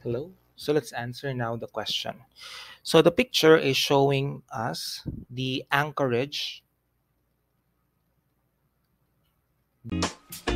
Hello. So let's answer now the question. So the picture is showing us the anchorage